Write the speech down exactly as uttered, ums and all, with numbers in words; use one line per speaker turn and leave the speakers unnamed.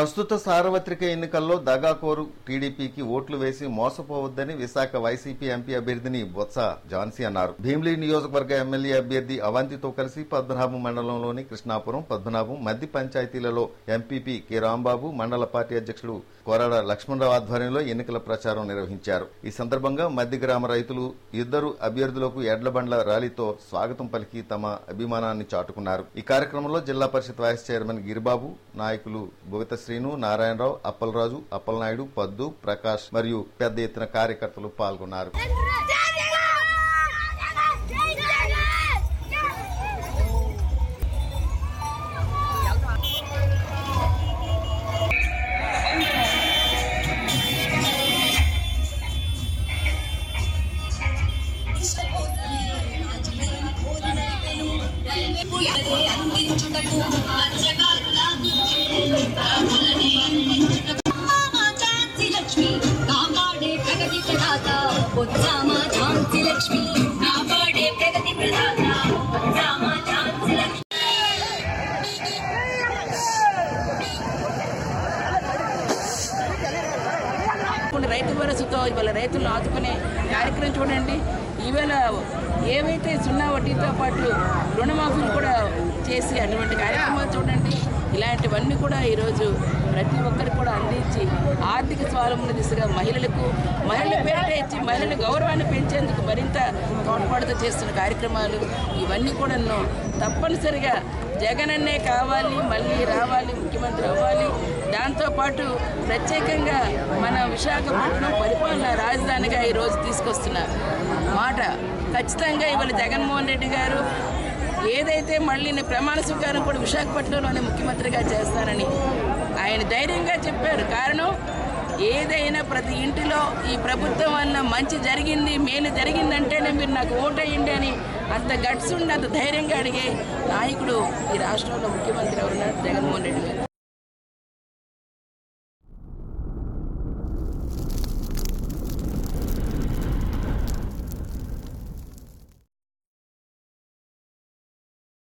ప్రస్తుత సార్వత్రిక ఎన్నికల్లో దగాకోరు టీడీపీకి ఓట్లు వేసి మోసపోవద్దని విశాఖ వైసీపీ ఎంపీ అభ్యర్థిని బొత్స ఝాన్సీ అన్నారు. భీమిలి నియోజకవర్గ ఎమ్మెల్యే అభ్యర్థి అవంతితో కలిసి పద్మనాభం మండలంలోని కృష్ణాపురం, పద్మనాభం, మద్ది పంచాయతీలలో ఎంపీపీ కె రాంబాబు, మండల పార్టీ అధ్యక్షుడు కొరాడ లక్ష్మణరావు ఆధ్వర్యంలో ఎన్నికల ప్రచారం నిర్వహించారు. ఈ సందర్భంగా మద్ది గ్రామ రైతులు ఇద్దరు అభ్యర్థులకు ఎడ్ల బండ్ల ర్యాలీతో స్వాగతం పలికి తమ అభిమానాన్ని చాటుకున్నారు. ఈ కార్యక్రమంలో జిల్లా పరిషత్ వైస్ చైర్మన్ గిరిబాబు, నాయకులు భువిత శ్రీను, నారాయణరావు, అప్పలరాజు, అప్పలనాయుడు, పద్దు, ప్రకాష్ మరియు పెద్ద ఎత్తున కార్యకర్తలు పాల్గొన్నారు.
రైతు భరోసాతో ఇవాళ రైతులను ఆదుకునే కార్యక్రమం చూడండి. ఈవేళ ఏవైతే సున్నా వడ్డీతో పాటు రుణమాఫీలు కూడా చేసి అటువంటి కార్యక్రమాలు చూడండి. ఇలాంటివన్నీ కూడా ఈరోజు ప్రతి ఒక్కరికి కూడా అందించి ఆర్థిక స్వావలంబన దిశగా మహిళలకు మహిళల పేరిట ఇచ్చి మహిళల గౌరవాన్ని పెంచేందుకు మరింత తోడ్పాటుతో చేస్తున్న కార్యక్రమాలు ఇవన్నీ కూడా తప్పనిసరిగా జగనన్నే కావాలి, మళ్ళీ రావాలి, ముఖ్యమంత్రి అవ్వాలి. దాంతోపాటు ప్రత్యేకంగా మన విశాఖపట్నం పరిపాలన రాజధానిగా ఈరోజు తీసుకొస్తున్న మాట ఖచ్చితంగా ఇవాళ జగన్మోహన్ రెడ్డి గారు ఏదైతే మళ్ళీ ప్రమాణ స్వీకారం కూడా విశాఖపట్నంలోనే ముఖ్యమంత్రిగా చేస్తానని ఆయన ధైర్యంగా చెప్పారు. కారణం ఏదైనా ప్రతి ఇంటిలో ఈ ప్రభుత్వం వల్ల మంచి జరిగింది, మేలు జరిగిందంటేనే మీరు నాకు ఓటేయండి అని అంత గట్స్ ఉండి అంత ధైర్యంగా అడిగే నాయకుడు ఈ రాష్ట్రంలో ముఖ్యమంత్రి ఎవరున్నారు? జగన్మోహన్ రెడ్డి గారు.